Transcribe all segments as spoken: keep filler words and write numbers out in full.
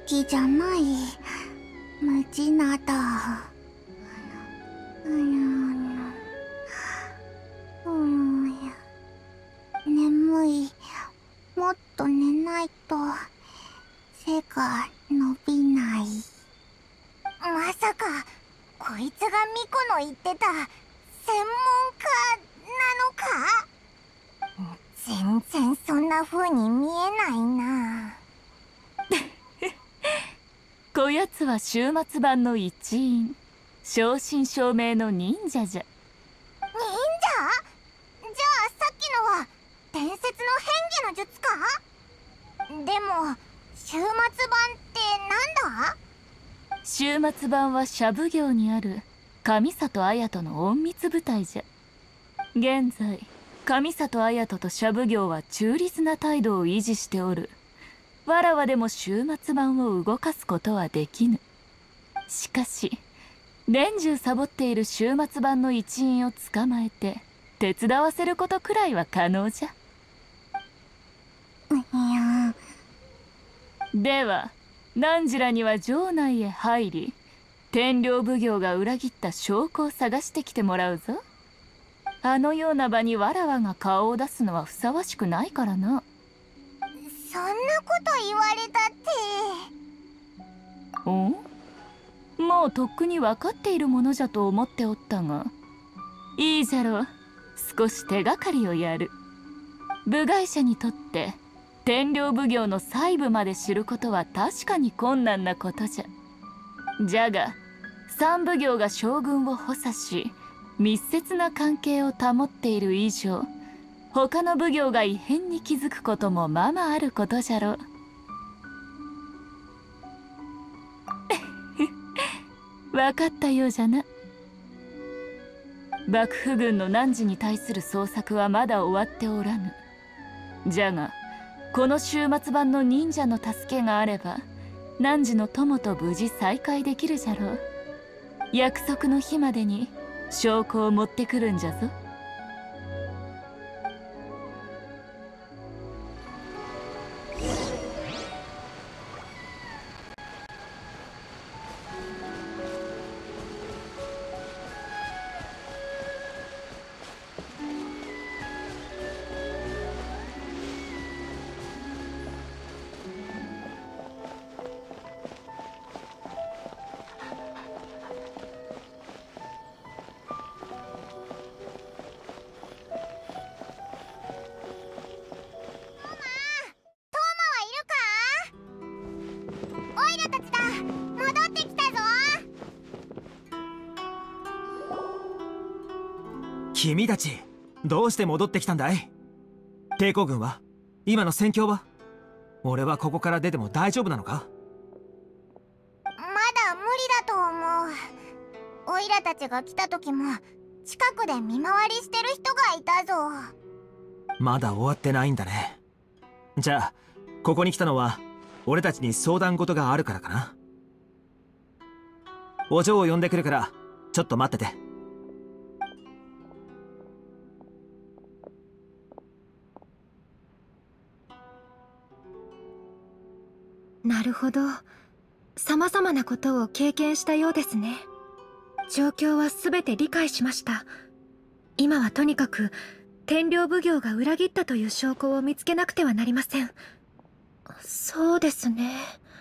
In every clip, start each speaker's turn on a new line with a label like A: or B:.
A: ちじゃない。ムチナだ。うんうん、眠い。もっと寝ないと背が伸びない。
B: まさかこいつがミコの言ってた専門家なのか？全然そんな風に見えないな。
C: こやつは終末版の一員、正真正銘の忍者じゃ。忍者？じゃ
B: あさっきのは伝説の変化の術か？でも終末版ってなんだ？
C: 終末版は社奉行にある上里綾人の隠密部隊じゃ。現在上里綾人と社奉行は中立な態度を維持しておる。わらわでも終末版を動かすことはできぬ。しかし年中サボっている終末版の一員を捕まえて手伝わせることくらいは可能じゃ。
A: いや。
C: では汝らには城内へ入り、天領奉行が裏切った証拠を探してきてもらうぞ。あのような場にわらわが顔を出すのはふさわしくないからな。
B: そんなこと言われたって。
C: お？もうとっくに分かっているものじゃと思っておったが、いいじゃろう。少し手がかりをやる。部外者にとって天領奉行の細部まで知ることは確かに困難なことじゃ。じゃが三奉行が将軍を補佐し密接な関係を保っている以上、他の奉行が異変に気づくこともままあることじゃろう。分かったようじゃな。幕府軍の汝に対する捜索はまだ終わっておらぬ。じゃがこの終末版の忍者の助けがあれば汝の友と無事再会できるじゃろう。約束の日までに証拠を持ってくるんじゃぞ。
D: 君たちどうして戻ってきたんだい？抵抗軍は？今の戦況は？俺はここから出ても大丈夫なのか？
B: まだ無理だと思う。オイラたちが来た時も近くで見回りしてる人がいたぞ。
D: まだ終わってないんだね。じゃあここに来たのは俺たちに相談事があるからかな。お嬢を呼んでくるからちょっと待ってて。
E: なるほど。様々なことを経験したようですね。状況は全て理解しました。今はとにかく天領奉行が裏切ったという証拠を見つけなくてはなりません。そうですね。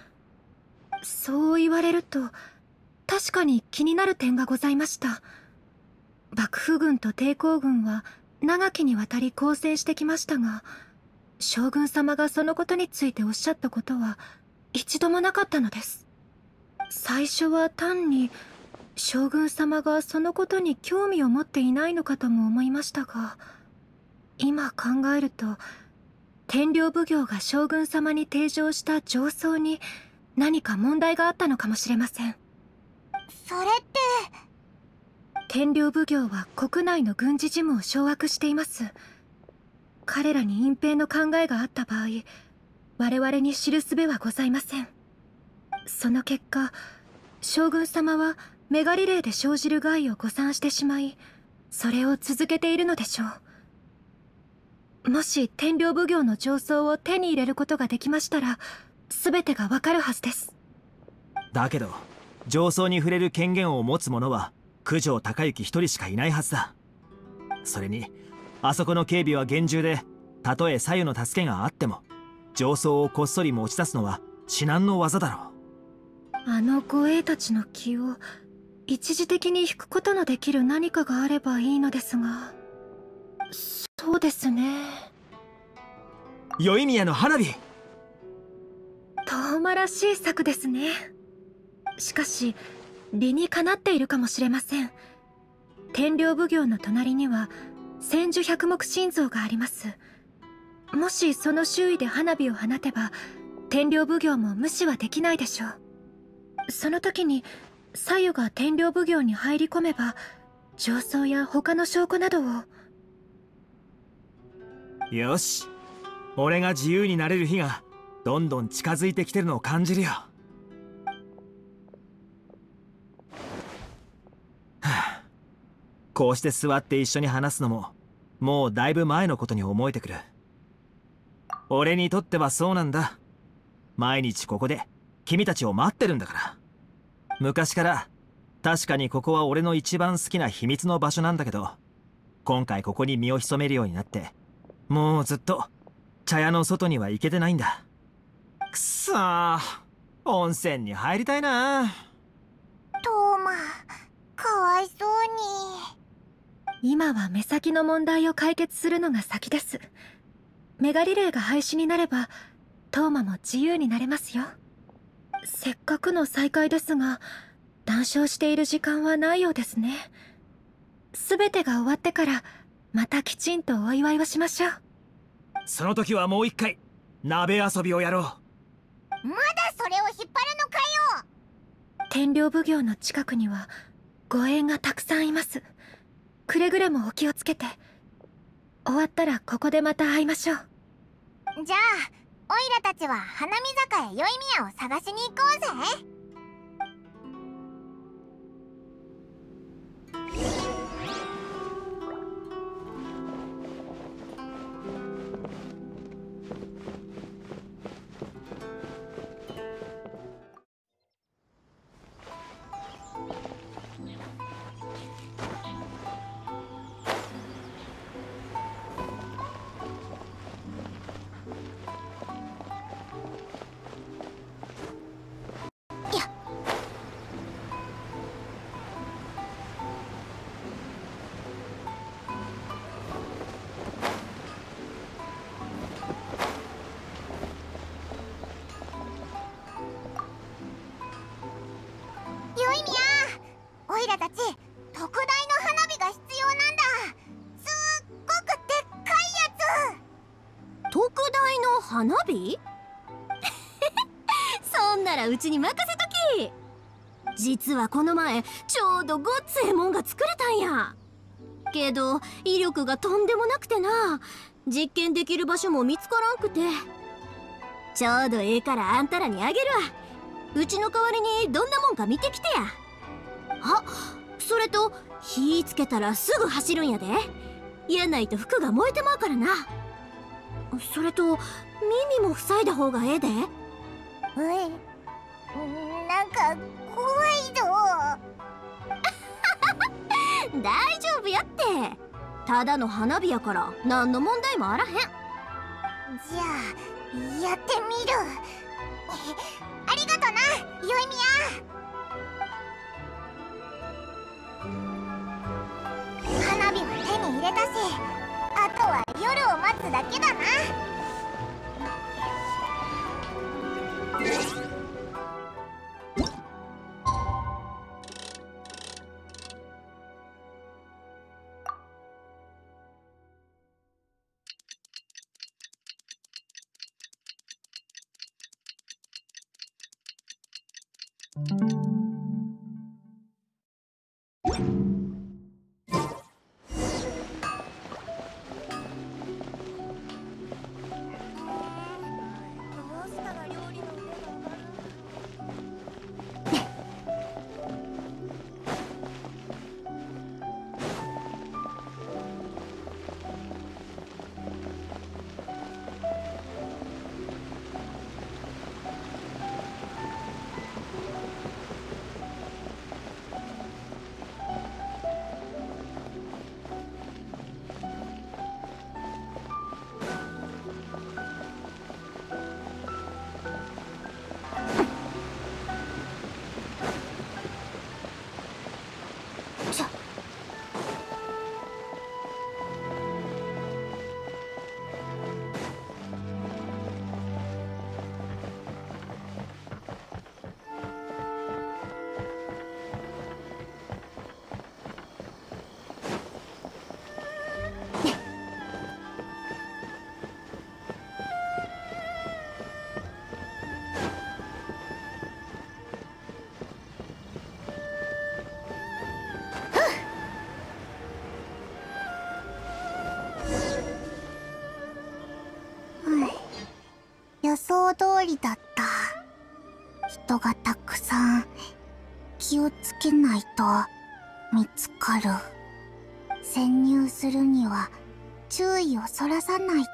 E: そう言われると確かに気になる点がございました。幕府軍と抵抗軍は長きにわたり交戦してきましたが、将軍様がそのことについておっしゃったことは一度もなかったのです。最初は単に将軍様がそのことに興味を持っていないのかとも思いましたが、今考えると天領奉行が将軍様に提唱した上奏に何か問題があったのかもしれません。
B: それって
E: 天領奉行は国内の軍事事務を掌握しています。彼らに隠蔽の考えがあった場合、我々に知る術はございません。その結果、将軍様はメガリレーで生じる害を誤算してしまい、それを続けているのでしょう。もし天領奉行の上奏を手に入れることができましたら、全てがわかるはずです。
D: だけど上層に触れる権限を持つ者は九条隆之一人しかいないはずだ。それにあそこの警備は厳重で、たとえ左右の助けがあっても上層をこっそり持ち出すのは至難の業だろう。
E: あの護衛たちの気を一時的に引くことのできる何かがあればいいのですが。そうですね。
D: 宵宮の花火。
E: 遠間らしい策ですね。しかし理にかなっているかもしれません。天領奉行の隣には千手百目心臓があります。もしその周囲で花火を放てば天領奉行も無視はできないでしょう。その時に左右が天領奉行に入り込めば上層や他の証拠などを。
D: よし、俺が自由になれる日がどんどん近づいてきてるのを感じるよ。はあ、こうして座って一緒に話すのももうだいぶ前のことに思えてくる。俺にとってはそうなんだ。毎日ここで君たちを待ってるんだから。昔から確かにここは俺の一番好きな秘密の場所なんだけど、今回ここに身を潜めるようになってもうずっと茶屋の外には行けてないんだ。くそー、温泉に入りたいな。
B: トーマ、かわいそうに。
E: 今は目先の問題を解決するのが先です。メガリレーが廃止になればトーマも自由になれますよ。せっかくの再会ですが談笑している時間はないようですね。全てが終わってからまたきちんとお祝いをしましょう。
D: その時はもう一回鍋遊びをやろう。
B: まだそれを引っ張るのかよ。
E: 天領奉行の近くには護衛がたくさんいます。くれぐれもお気をつけて。終わったらここでまた会いましょう。
B: じゃあオイラたちは花見坂へ宵宮を探しに行こうぜ。宵宮、オイラたち特大の花火が必要なんだ。すっごくでっかいやつ。
F: 特大の花火そんならうちに任せとき。実はこの前ちょうどごっつええもんが作れたんや。けど威力がとんでもなくてな、実験できる場所も見つからんくて。ちょうどええからあんたらにあげるわ。うちの代わりにどんなもんか見てきてや。あ、それと火つけたらすぐ走るんやで。やないと服が燃えてまうからな。それと耳も塞いだ方がええで。
B: うえ、なんか怖いぞ。
F: 大丈夫やって。ただの花火やから何の問題もあらへん。
B: じゃあやってみる。ありがとな、宵宮。花火は手に入れたし、あとは夜を待つだけだな。
A: 想通りだった。人がたくさん。気をつけないと見つかる。潜入するには注意をそらさないと。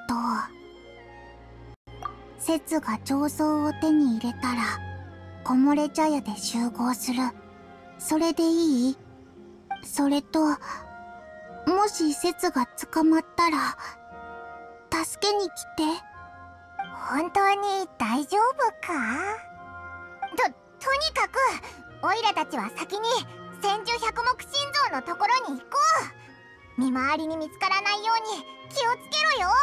A: セツが上層を手に入れたら木漏れ茶屋で集合する。それでいい？それと、もしセツが捕まったら助けに来て。
B: 本当に大丈夫か？と、とにかくオイラたちは先に千住百目心臓のところに行こう。見回りに見つからないように気をつけろよ。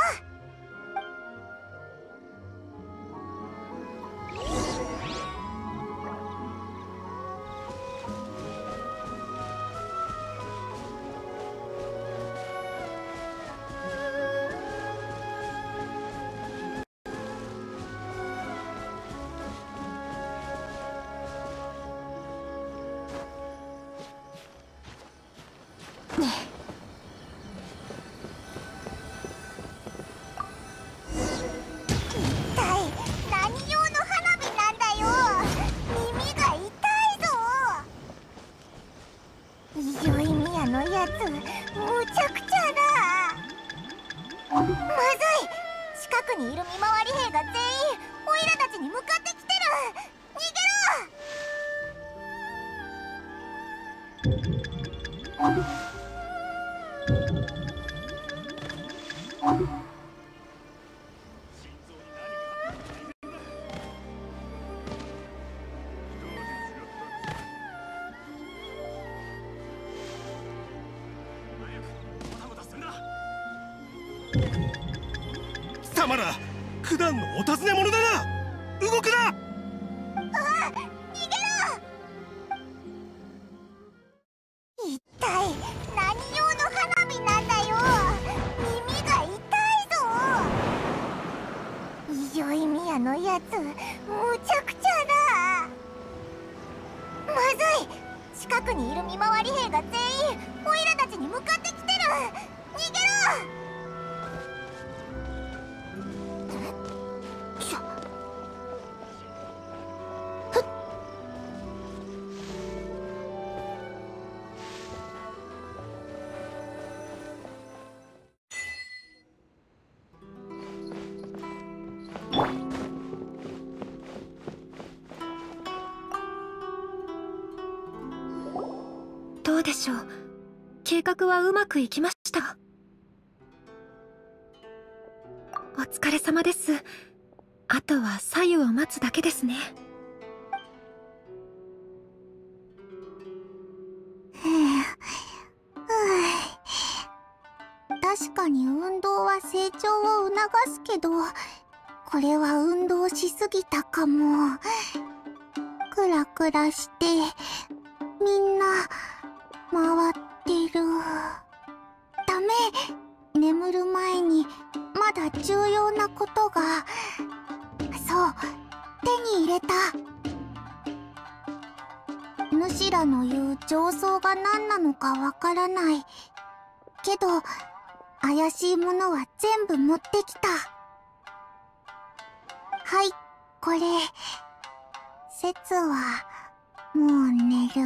G: 貴様ら九段のお尋ね者だな。動くな。
B: あ、逃げろ。一体何用の花火なんだよ。耳が痛いぞ。異常意味やのやつ、むちゃくちゃだ。まずい、近くにいる見回り兵が全員オイラたちに向かってきてる。逃げろ。
E: どうでしょう。計画はうまくいきました。お疲れ様です。あとは左右を待つだけですね。
A: 確かに運動は成長を促すけど、これは運動しすぎたかも。クラクラしてみんな回ってる。ダメ。眠る前にまだ重要なことが。そう、手に入れた。主らの言う上層が何なのかわからないけど、怪しいものは全部持ってきた。はい、これ。セツはもう寝る。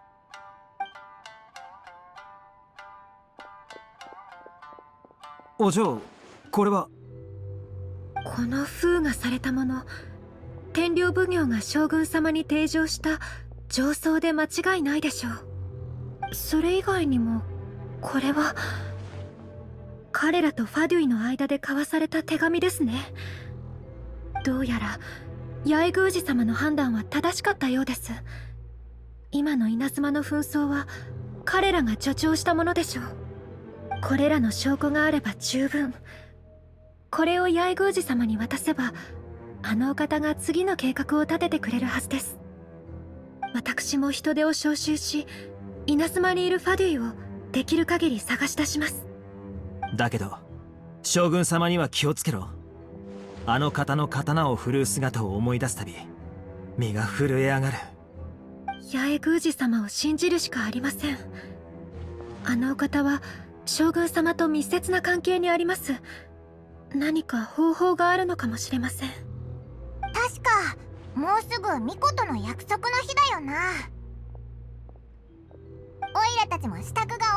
D: お嬢、これは。
E: この封がされたもの、天領奉行が将軍様に提示した上奏で間違いないでしょう。それ以外にもこれは彼らとファデュイの間で交わされた手紙ですね。どうやら八重宮司様の判断は正しかったようです。今の稲妻の紛争は彼らが助長したものでしょう。これらの証拠があれば十分。これを八重宮司様に渡せば、あのお方が次の計画を立ててくれるはずです。私も人手を招集し、稲妻にいるファデュイをできる限り探し出します。
D: だけど将軍様には気をつけろ。あの方の刀を振るう姿を思い出すたび身が震え上がる。
E: 八重宮司様を信じるしかありません。あのお方は将軍様と密接な関係にあります。何か方法があるのかもしれません。
B: 確かもうすぐミコとの約束の日だよな。オイラたちも支度が終わ